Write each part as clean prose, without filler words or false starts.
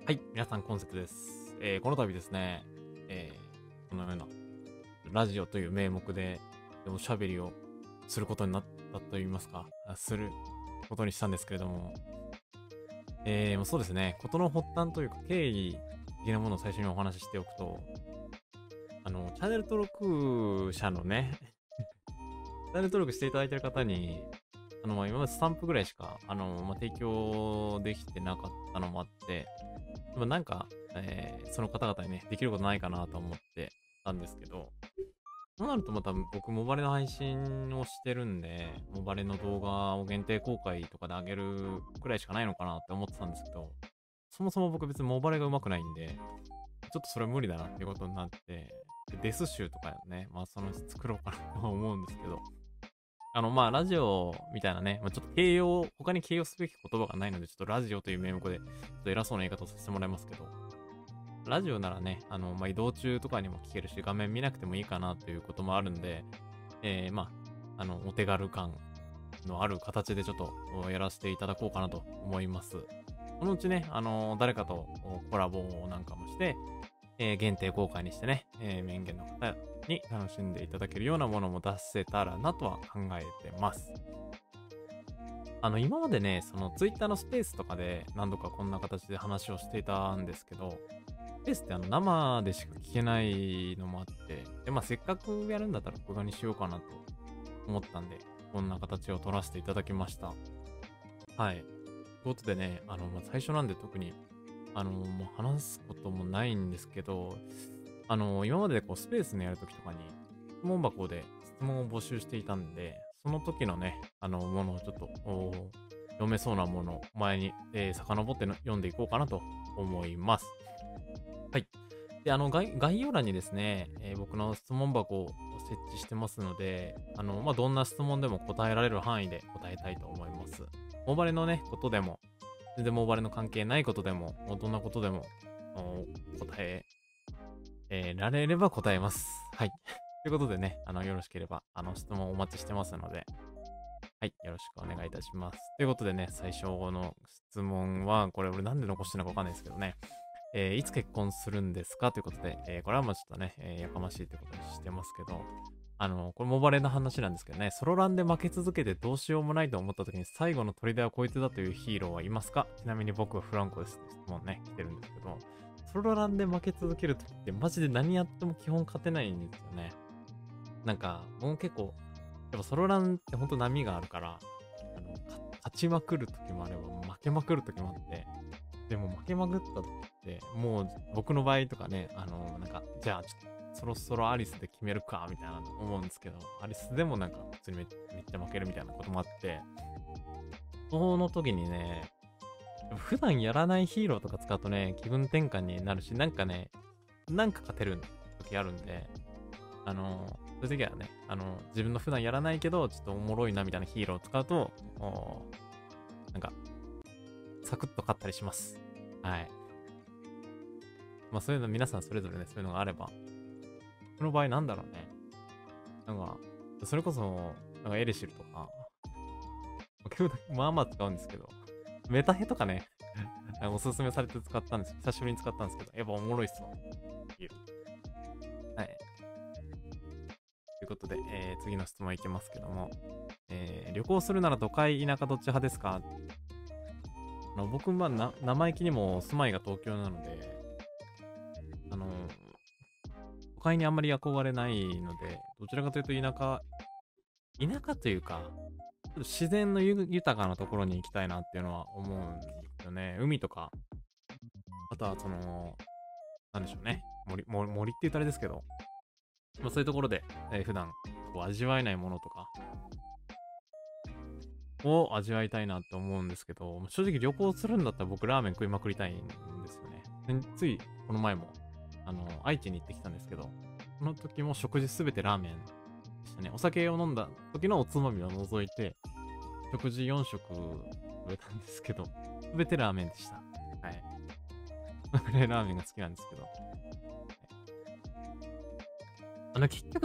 はい、皆さん、コンセプトです。この度ですね、このようなラジオという名目でおしゃべりをすることになったと言いますか、することにしたんですけれども、もうそうですね、事の発端というか経緯的なものを最初にお話ししておくと、チャンネル登録者のね、チャンネル登録していただいている方に、今までスタンプぐらいしか、提供できてなかったのもあって、でもなんか、その方々にね、できることないかなと思ってたんですけど、そうなるとまた僕、モバレの配信をしてるんで、モバレの動画を限定公開とかで上げるくらいしかないのかなって思ってたんですけど、そもそも僕別にモバレが上手くないんで、ちょっとそれは無理だなっていうことになって、でデス集とかね、まあそのうち作ろうかなとは思うんですけど、ラジオみたいなね、ちょっと他に形容すべき言葉がないので、ちょっとラジオという名目で、ちょっと偉そうな言い方をさせてもらいますけど、ラジオならね、移動中とかにも聞けるし、画面見なくてもいいかなということもあるんで、お手軽感のある形でちょっとやらせていただこうかなと思います。そのうちね、誰かとコラボなんかもして、限定公開にしてね、メイン限の方に楽しんでいただけるようなものも出せたらなとは考えてます。今までね、その Twitter のスペースとかで何度かこんな形で話をしていたんですけど、スペースって生でしか聞けないのもあって、で、せっかくやるんだったら録画にしようかなと思ったんで、こんな形を取らせていただきました。はい。ということでね、最初なんで特に、もう話すこともないんですけど、今までこうスペースのやるときとかに、質問箱で質問を募集していたんで、その時のね、ものをちょっと、読めそうなものを前に、遡っての読んでいこうかなと思います。はい。で、概要欄にですね、僕の質問箱を設置してますので、どんな質問でも答えられる範囲で答えたいと思います。モバレのね、ことでも、全然モバレの関係ないことでも、どんなことでも、答え、られれば答えます。はい。ということでね、よろしければ、質問お待ちしてますので、はい、よろしくお願いいたします。ということでね、最初の質問は、これ俺なんで残してるのかわかんないですけどね、いつ結婚するんですかということで、これはちょっとね、やかましいってことにしてますけど、これモバレの話なんですけどね、ソロランで負け続けてどうしようもないと思った時に最後の砦はこいつだというヒーローはいますか？ちなみに僕はフランコですって質問ね、来てるんですけど、ソロランで負け続ける時ってマジで何やっても基本勝てないんですよね。なんか、もう結構、やっぱソロランってほんと波があるから、勝ちまくる時もあれば負けまくる時もあって、でも負けまくった時って、もう僕の場合とかね、じゃあちょっとそろそろアリスで決めるか、みたいな思うんですけど、アリスでもなんか普通にめっちゃ負けるみたいなこともあって、その時にね、普段やらないヒーローとか使うとね、気分転換になるし、なんかね、なんか勝てる時あるんで、そういう時はね、自分の普段やらないけど、ちょっとおもろいなみたいなヒーローを使うと、なんか、サクッと勝ったりします。はい。そういうの皆さんそれぞれね、そういうのがあれば。僕の場合なんだろうね。なんか、それこそ、なんかエレシルとか、結構まあまあ使うんですけど、メタヘとかね、おすすめされて使ったんですよ。久しぶりに使ったんですけど、やっぱおもろいっすわ。ヒーローはい。ということで、次の質問いきますけども、旅行するなら都会、田舎どっち派ですか？僕、生意気にも住まいが東京なので、あの、都会にあんまり憧れないので、どちらかというと田舎というか、ちょっと自然の豊かなところに行きたいなっていうのは思うんですよね。海とか、あとはなんでしょうね。森って言ったらあれですけど、そういうところで、普段こう味わえないものとかを味わいたいなって思うんですけど、正直旅行するんだったら僕ラーメン食いまくりたいんですよね。ついこの前も、愛知に行ってきたんですけど、この時も食事すべてラーメンでしたね。お酒を飲んだ時のおつまみを除いて、食事4食食べたんですけど、すべてラーメンでした。はい。これラーメンが好きなんですけど。結局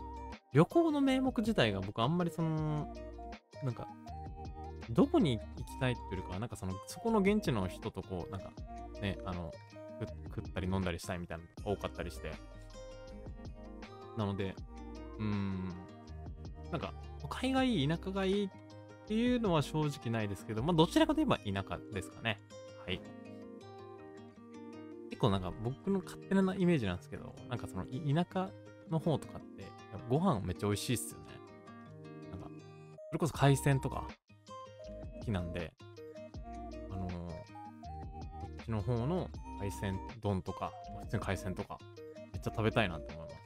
旅行の名目自体が僕あんまりなんか、どこに行きしたいっていうよりかは、なんかそこの現地の人とこう、なんか、ね、食ったり飲んだりしたいみたいなのが多かったりして。なので、なんか、都会がいい、田舎がいいっていうのは正直ないですけど、まあ、どちらかといえば田舎ですかね。はい。結構なんか僕の勝手なイメージなんですけど、なんか田舎の方とかって、ご飯めっちゃ美味しいっすよね。なんか、それこそ海鮮とか好きなんで、こっちの方の海鮮丼とか、普通に海鮮とか、めっちゃ食べたいなって思います。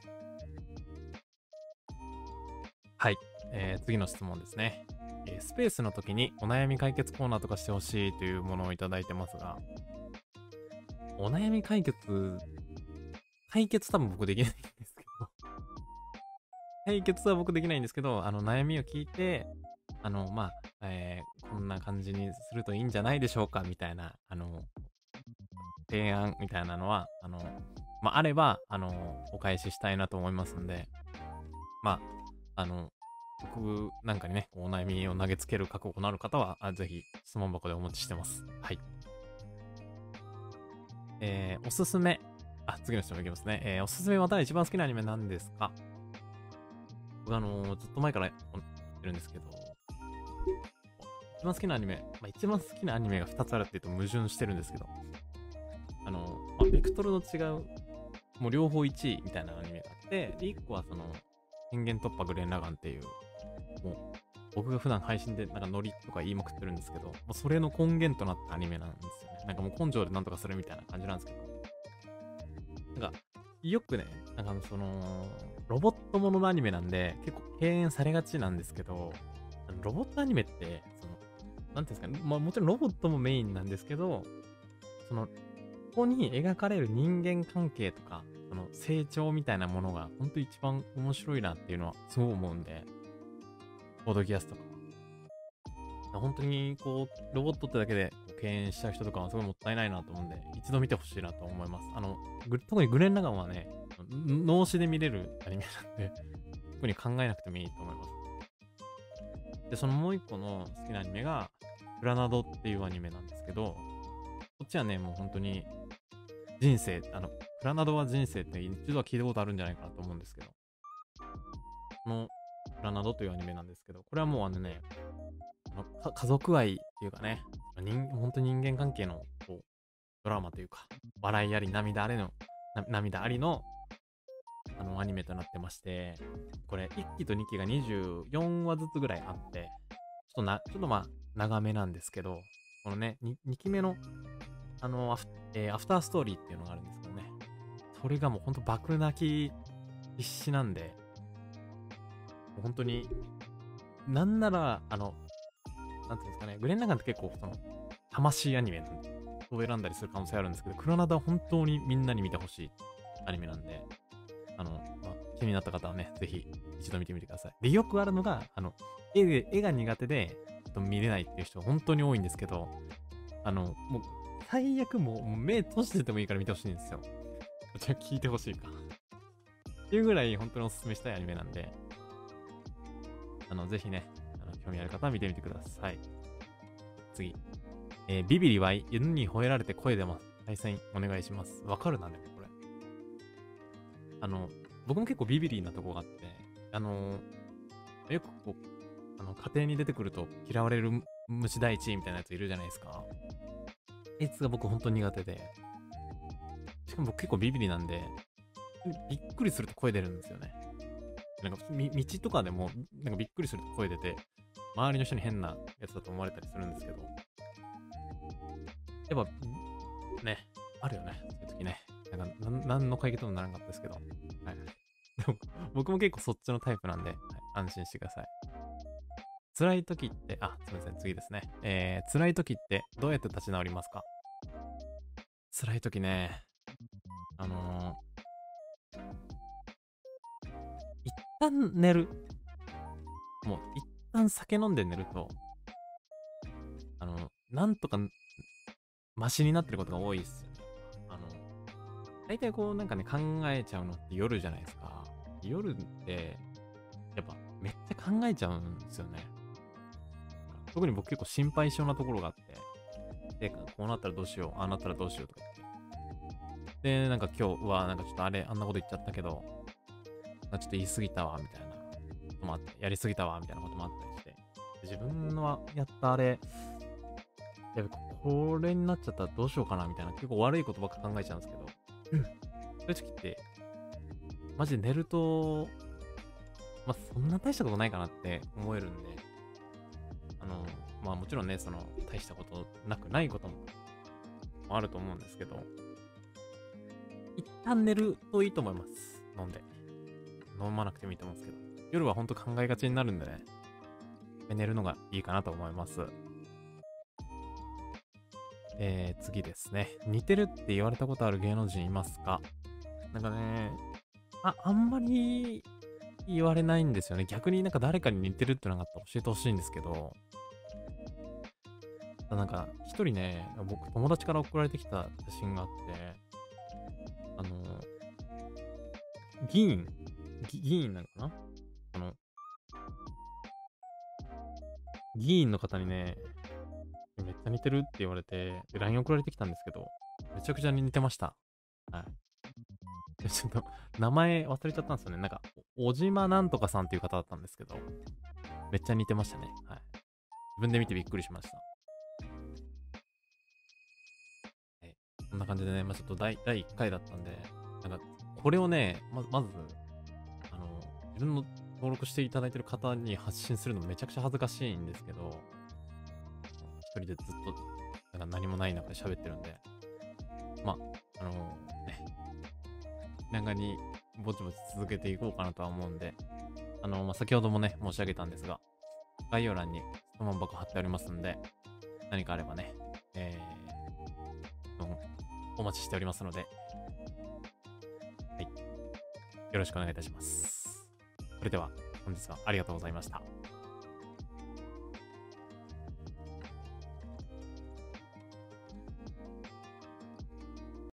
はい。次の質問ですね。スペースの時にお悩み解決コーナーとかしてほしいというものをいただいてますが、お悩み解決多分僕できないんですけど、解決は僕できないんですけど、悩みを聞いて、まあ、こんな感じにするといいんじゃないでしょうかみたいな、提案みたいなのは、まあ、あれば、お返ししたいなと思いますんで、まあ、僕なんかにね、お悩みを投げつける覚悟のある方は、ぜひ質問箱でお待ちしてます。はい。おすすめ。次の質問いきますね。おすすめまた一番好きなアニメなんですか？僕ずっと前から言ってるんですけど、一番好きなアニメ、まあ、一番好きなアニメが2つあるって言うと矛盾してるんですけど、ベクトルの違う、もう両方1位みたいなアニメがあって、で、1個は変幻突破グレン・ラガンっていう、もう、僕が普段配信でなんかノリとか言いまくってるんですけど、もうそれの根源となったアニメなんですよね。なんかもう根性でなんとかするみたいな感じなんですけど、なんか、よくね、なんかロボットもののアニメなんで、結構敬遠されがちなんですけど、ロボットアニメって、なんていうんですかね、まあもちろんロボットもメインなんですけど、ここに描かれる人間関係とか、成長みたいなものが、本当に一番面白いなっていうのはすごい思うんで、ボードギアスとかは。本当にこう、ロボットってだけで敬遠しちゃう人とかはすごいもったいないなと思うんで、一度見てほしいなと思います。特にグレン・ラガンはね、脳死で見れるアニメなんで、特に考えなくてもいいと思います。で、そのもう一個の好きなアニメが、グラナドっていうアニメなんですけど、こっちはね、もう本当に人生、グラナドは人生って一度は聞いたことあるんじゃないかなと思うんですけど、このグラナドというアニメなんですけど、これはもう家族愛っていうかね、本当に人間関係のこうドラマというか、笑いあり涙ありのアニメとなってまして、これ1期と2期が24話ずつぐらいあって、ちょっとまあ長めなんですけど、このね、2期目のアフターストーリーっていうのがあるんですけどね、それがもうほんと爆泣き必死なんで、もう本当に、なんなら、なんていうんですかね、グレン・ラガンって結構魂アニメなんで、そう選んだりする可能性あるんですけど、クラナダは本当にみんなに見てほしいアニメなんで、まあ、気になった方はね、ぜひ一度見てみてください。で、よくあるのが、絵が苦手で、ちょっと見れないっていう人本当に多いんですけど、もう、最悪もう目閉じててもいいから見てほしいんですよ。じゃあ聞いてほしいか。っていうぐらい本当におすすめしたいアニメなんで、ぜひね、興味ある方は見てみてください。次。ビビリは犬に吠えられて声出ます。対戦お願いします。わかるなね、これ。僕も結構ビビリなとこがあって、よくこう、家庭に出てくると嫌われる虫第一みたいなやついるじゃないですか。あいつが僕本当に苦手で、しかも僕結構ビビリなんで、びっくりすると声出るんですよね。なんか道とかでも、なんかびっくりすると声出て、周りの人に変なやつだと思われたりするんですけど、やっぱ、ね、あるよね、そういう時ね。なんか、何の解決もならなかったですけど。はい。でも、僕も結構そっちのタイプなんで、はい、安心してください。辛い時って、すみません、次ですね。辛い時ってどうやって立ち直りますか？辛い時ね、一旦寝る。もう、一旦酒飲んで寝ると、なんとか、マシになってることが多いっすよね。大体こうなんかね、考えちゃうのって夜じゃないですか。夜って、やっぱめっちゃ考えちゃうんですよね。 特に僕結構心配性なところがあって、で、こうなったらどうしよう、ああなったらどうしようとか言って。で、なんか今日は、なんかちょっとあれ、あんなこと言っちゃったけど、ちょっと言い過ぎたわ、みたいなこともあって、やりすぎたわ、みたいなこともあったりして、自分のやったあれ、やべ、これになっちゃったらどうしようかな、みたいな、結構悪いことばっか考えちゃうんですけど、そういう時って、マジで寝ると、まあ、そんな大したことないかなって思えるんで、まあもちろんね、その、大したことなくないこともあると思うんですけど、一旦寝るといいと思います。飲んで。飲まなくてもいいと思うんですけど。夜はほんと考えがちになるんでね、寝るのがいいかなと思います。次ですね。似てるって言われたことある芸能人いますか？なんかね、あんまり言われないんですよね。逆になんか誰かに似てるってのがあったら教えてほしいんですけど、なんか一人ね、僕友達から送られてきた写真があって、あの、議員、議員なのかな、あの、議員の方にね、めっちゃ似てるって言われて、で LINE 送られてきたんですけど、めちゃくちゃ似てました。はい。でちょっと、名前忘れちゃったんですよね。なんか、小島なんとかさんっていう方だったんですけど、めっちゃ似てましたね。はい。自分で見てびっくりしました。はい。こんな感じでね、まあ、ちょっと第1回だったんで、なんか、これをね、まず、自分の登録していただいてる方に発信するのめちゃくちゃ恥ずかしいんですけど、一人でずっと、なんか何もない中で喋ってるんで、まあ、ね、長にぼちぼち続けていこうかなとは思うんで、まあ、先ほどもね、申し上げたんですが、概要欄に質問箱貼ってありますんで、何かあればね、お待ちしておりますので、はい、よろしくお願いいたします。それでは、本日はありがとうございました。